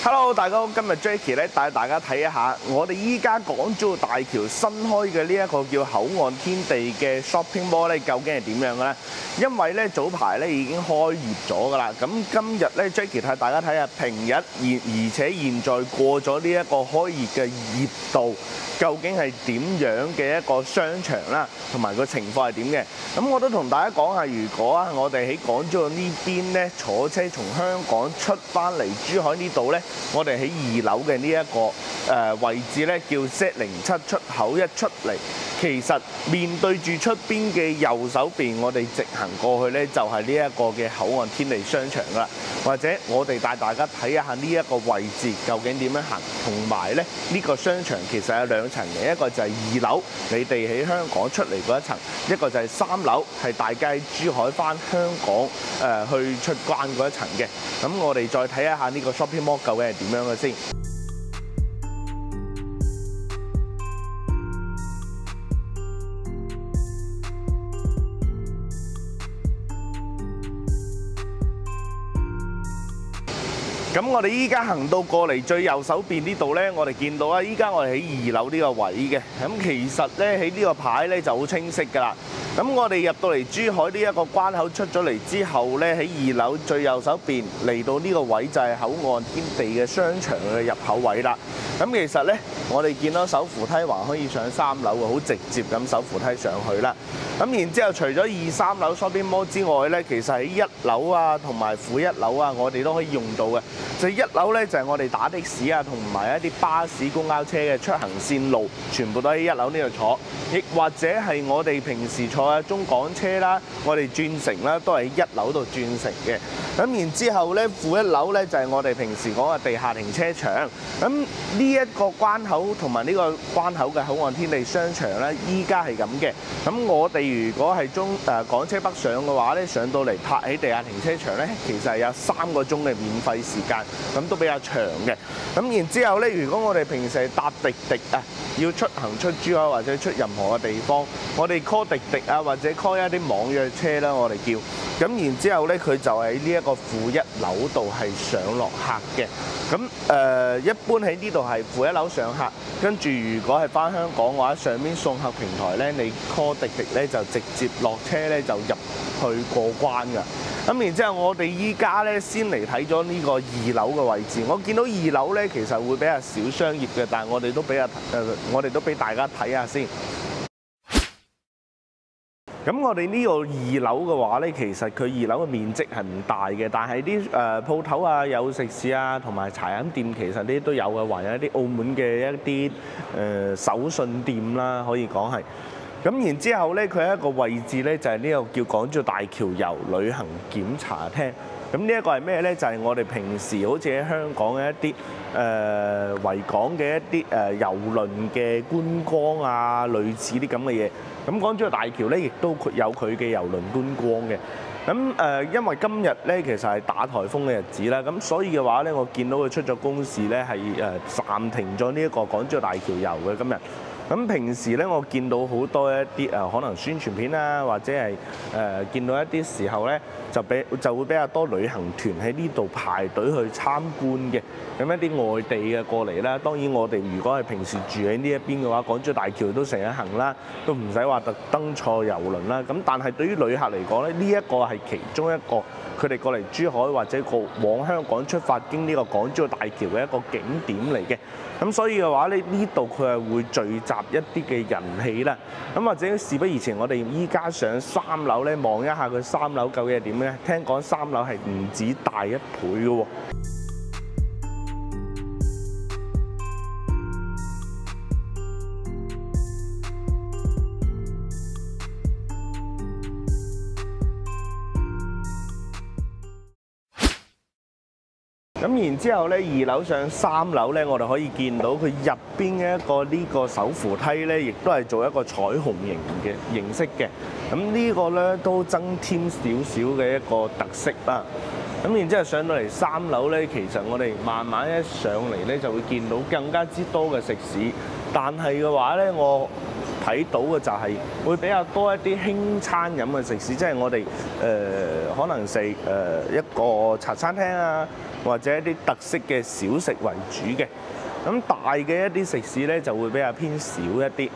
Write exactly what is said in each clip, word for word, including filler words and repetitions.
Hello， 大家好，今日 Jacky 咧帶大家睇一下我哋依家港珠澳大橋新開嘅呢一個叫口岸天地嘅 shopping mall 咧，究竟係點樣嘅咧？因為咧早排咧已經開業咗㗎啦，咁今日咧 Jacky 帶大家睇下平日現而且現在過咗呢一個開業嘅熱度，究竟係點樣嘅一個商場啦，同埋個情況係點嘅？咁我都同大家講下，如果啊我哋喺港珠澳呢邊咧坐車從香港出翻嚟珠海呢度咧，我哋喺二樓嘅呢一個誒位置咧，叫 Z 零七出口一出嚟，其實面對住出邊嘅右手邊，我哋直行過去咧就係呢一個嘅口岸天地商場㗎啦。或者我哋帶大家睇一下呢一個位置究竟點樣行，同埋咧呢個商場其實有兩層嘅，一個就係二樓，你哋喺香港出嚟嗰一層；一個就係三樓，係大家喺珠海翻香港誒、呃、去出關嗰一層嘅。咁我哋再睇一下呢個 shopping mall 究竟係點樣嘅先。咁我哋依家行到過嚟最右手邊呢度呢，我哋見到啦，依家我哋喺二樓呢個位嘅。咁其實呢，喺呢個牌呢就好清晰㗎啦。咁我哋入到嚟珠海呢一個關口出咗嚟之後呢，喺二樓最右手邊嚟到呢個位就係口岸天地嘅商場嘅入口位啦。咁其實呢，我哋見到手扶梯還可以上三樓嘅，好直接咁手扶梯上去啦。咁然之後，除咗二三樓 shopping mall 之外呢，其實喺一樓啊同埋負一樓啊，我哋都可以用到嘅。就一樓咧就係我哋打的士啊，同埋一啲巴士、公交車嘅出行線路，全部都喺一樓呢度坐。亦或者係我哋平時坐嘅中港車啦，我哋轉乘啦，都係喺一樓度轉乘嘅。咁然之後咧，負一樓咧就係我哋平時講嘅地下停車場。咁呢一個關口同埋呢個關口嘅口岸天地商場咧，依家係咁嘅。咁我哋如果係中誒港車北上嘅話咧，上到嚟泊喺地下停車場咧，其實係有三個鐘嘅免費時間。咁都比較長嘅，咁然之後咧，如果我哋平時係搭滴滴啊，要出行出珠海或者出任何嘅地方，我哋 call 滴滴啊，或者 call 一啲網約車啦，我哋叫，咁然之後咧，佢就喺呢一個負一樓度係上落客嘅。咁誒、呃，一般喺呢度係負一樓上客，跟住如果係翻香港嘅話，上面送客平台咧，你 call 滴滴咧就直接落車咧就入去過關㗎。咁然之後，我哋依家咧先嚟睇咗呢個二樓嘅位置。我見到二樓咧其實會比較少商業嘅，但係我哋都比較誒、呃，我哋都俾大家睇下先。咁我哋呢個二樓嘅話咧，其實佢二樓嘅面積係唔大嘅，但係啲誒鋪頭啊、有食肆啊，同埋茶飲店其實呢都有嘅，還有一啲澳門嘅一啲誒、呃、手信店啦，可以講係。咁然之後咧，佢係一個位置咧，就係呢個叫港珠澳大橋遊旅行檢查廳。咁呢一個係咩咧？就係、是、我哋平時好似喺香港嘅一啲誒維港嘅一啲誒遊輪嘅觀光啊，類似啲咁嘅嘢。咁港珠澳大橋咧，亦都有佢嘅遊輪觀光嘅。咁誒、呃，因為今日咧其實係打颱風嘅日子啦，咁所以嘅話咧，我見到佢出咗公示咧，係誒暫停咗呢一個港珠澳大橋遊嘅今日。咁平時咧，我見到好多一啲誒可能宣傳片啊，或者係誒、呃、見到一啲時候咧，就比就會比較多旅行團喺呢度排隊去參觀嘅。咁一啲外地嘅過嚟啦，當然我哋如果係平時住喺呢一邊嘅話，港珠澳大橋都成日行啦，都唔使話特登坐遊輪啦。咁但係對於旅客嚟講咧，呢、這、一個係其中一個佢哋過嚟珠海或者過往香港出發經呢個港珠澳大橋嘅一個景點嚟嘅。咁所以嘅話咧，呢度佢係會聚集一啲嘅人氣啦。咁或者事不宜遲，我哋依家上三樓咧，望一下佢三樓究竟係點咧？聽講三樓係唔止大一倍嘅喎。咁然之後咧，二樓上三樓咧，我哋可以見到佢入邊嘅一個呢個手扶梯咧，亦都係做一個彩虹形嘅形式嘅。咁呢個咧都增添少少嘅一個特色啦。咁然之後上到嚟三樓咧，其實我哋慢慢一上嚟咧，就會見到更加之多嘅食肆。但係嘅話咧，我睇到嘅就係會比較多一啲輕餐飲嘅食肆，即係我哋誒、呃、可能食誒一個茶餐廳啊， 或者一啲特色嘅小食為主嘅。咁大嘅一啲食肆咧就會比較偏少一啲。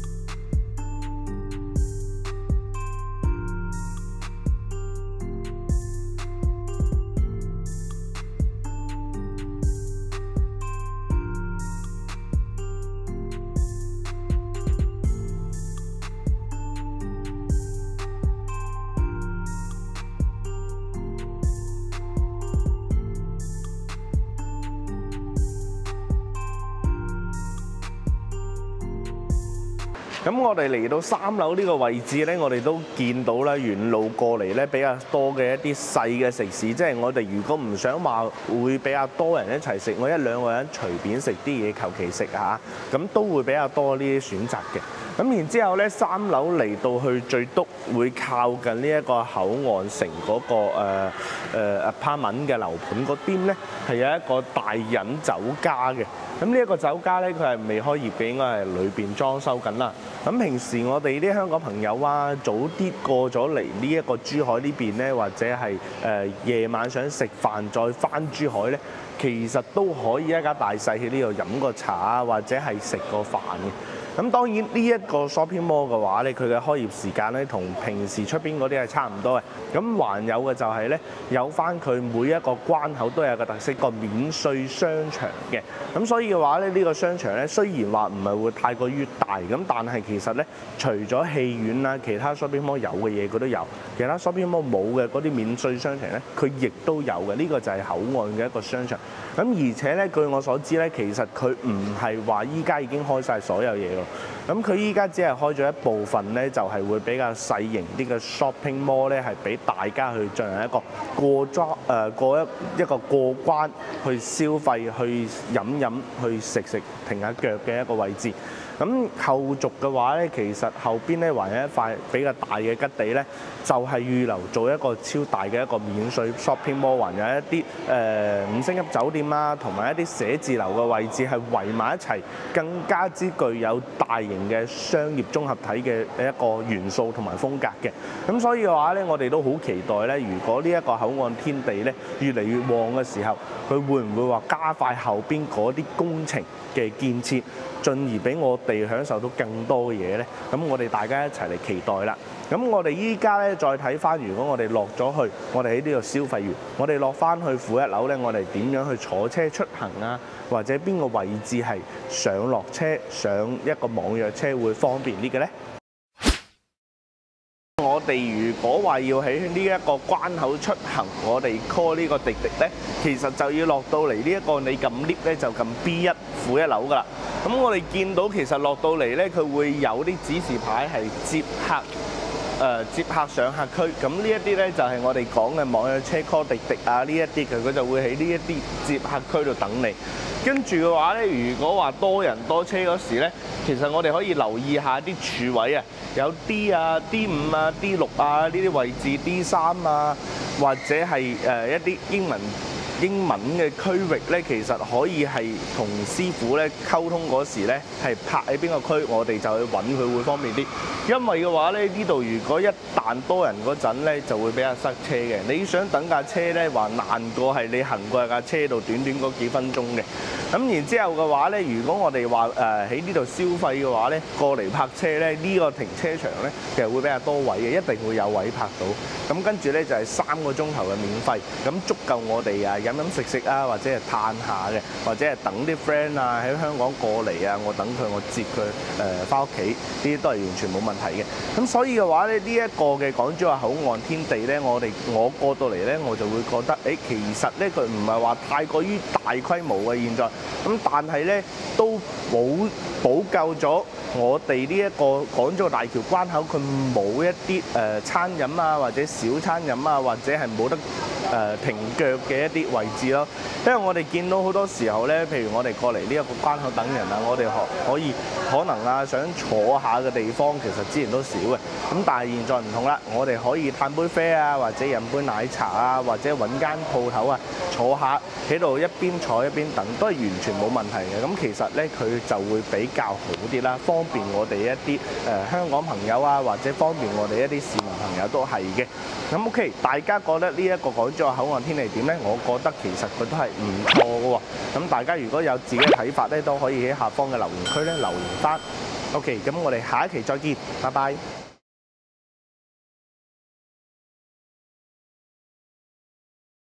咁我哋嚟到三樓呢個位置咧，我哋都見到啦，沿路過嚟咧比較多嘅一啲細嘅食肆，即係我哋如果唔想話會比較多人一齊食，我一兩個人隨便食啲嘢求其食嚇，咁都會比較多呢啲選擇嘅。咁然之後咧，三樓嚟到去最篤會靠近呢一個口岸城嗰、那個誒誒 apartment 嘅樓盤嗰邊咧，係有一個大隱酒家嘅。咁呢一個酒家咧，佢係未開業嘅，應該係裏邊裝修緊啦。咁平時我哋啲香港朋友啊，早啲過咗嚟呢一個珠海呢邊咧，或者係誒夜晚想食飯再翻珠海咧，其實都可以一家大細喺呢度飲個茶啊，或者係食個飯嘅。咁當然呢一個 shopping mall 嘅話咧，佢嘅開業時間咧同平時出邊嗰啲係差唔多嘅。咁還有嘅就係咧，有翻佢每一個關口都有個特色，個免稅商場嘅。咁所以嘅話咧，呢個商場咧雖然話唔係會太過於大，咁但係其實咧，除咗戲院啦，其他 shopping mall 有嘅嘢佢都有，其他 shopping mall 冇嘅嗰啲免稅商場咧，佢亦都有嘅。呢個就係口岸嘅一個商場。咁而且咧，據我所知咧，其實佢唔係話依家已經開晒所有嘢咯。咁佢依家只係開咗一部分咧，就係會比較細型啲嘅 shopping mall 咧，係俾大家去進行一個過莊誒、呃、過一一個過關去消費、去飲飲、去食食、停下腳嘅一個位置。咁後續嘅話咧，其實後邊咧還有一塊比較大嘅吉地咧，就係、是、預留做一個超大嘅一個免稅 shopping mall，還有一啲誒、呃、五星級酒店啦，同埋一啲寫字樓嘅位置係圍埋一齊，更加之具有大型嘅商業綜合體嘅一個元素同埋風格嘅。咁所以嘅話咧，我哋都好期待咧，如果呢一個口岸天地咧越嚟越旺嘅時候，佢會唔會話加快後邊嗰啲工程嘅建設，進而俾我哋享受到更多嘅嘢咧？咁我哋大家一齊嚟期待啦！咁我哋依家咧再睇翻，如果我哋落咗去，我哋喺呢度消費完，我哋落翻去負一樓咧，我哋點樣去坐車出行啊？或者邊個位置係上落車上一個網約車會方便啲嘅咧？我哋如果話要喺呢一個關口出行，我哋 call 呢個滴滴咧，其實就要落到嚟呢一個你撳 lift 咧，就撳 B 一負一樓噶啦。咁我哋見到其實落到嚟咧，佢會有啲指示牌係接客。誒、呃、接客上客區，咁呢一啲咧就係、是、我哋講嘅網約車 call 滴滴啊，呢一啲佢佢就會喺呢一啲接客區度等你。跟住嘅話咧，如果話多人多車嗰時咧，其實我哋可以留意下啲柱位啊，有 D 啊、D 五啊、D 六啊呢啲位置 ，D 三啊，或者係誒、呃、一啲英文。英文嘅區域咧，其實可以係同師傅咧溝通嗰時咧，係泊喺邊個區，我哋就去揾佢會方便啲。因為嘅話咧，呢度如果一旦多人嗰陣咧，就會比較塞車嘅。你想等架車咧，話難過係你行過架車度短短嗰幾分鐘嘅。咁然之後嘅話咧，如果我哋話誒喺呢度消費嘅話咧，過嚟泊車咧，呢個停車場咧，其實會比較多位嘅，一定會有位泊到。咁跟住咧就係三個鐘頭嘅免費，咁足夠我哋啊飲飲食食啊，或者係嘆下嘅，或者係等啲 friend 啊喺香港過嚟啊，我等佢，我接佢誒翻屋企，呢啲都係完全冇問題嘅。咁所以嘅話咧，呢一個嘅港珠澳口岸天地咧，我哋我過到嚟咧，我就會覺得誒，其實咧佢唔係話太過於大規模嘅現在，咁但係咧都補補救咗我哋呢一個港珠澳大橋關口，佢冇一啲誒餐飲啊，或者小餐飲啊，或者係冇得誒停腳嘅一啲位置咯。因為我哋見到好多時候咧，譬如我哋過嚟呢一個關口等人啊，我哋可可以可能啊想坐下嘅地方，其實之前都少嘅。咁但係現在唔同啦，我哋可以嘆杯啡啊，或者飲杯奶茶啊，或者揾間鋪頭啊坐下喺度一邊坐一邊等，都係完全冇問題嘅。咁其實咧佢就會比較好啲啦，方便我哋一啲誒、呃、香港朋友啊，或者方便我哋一啲市民朋友友都係嘅。咁 OK， 大家覺得呢一個港珠澳口岸天氣點呢？我覺得其實佢都係唔錯嘅喎。咁大家如果有自己嘅睇法咧，都可以喺下方嘅留言區咧留言翻。OK， 咁我哋下一期再見，拜拜。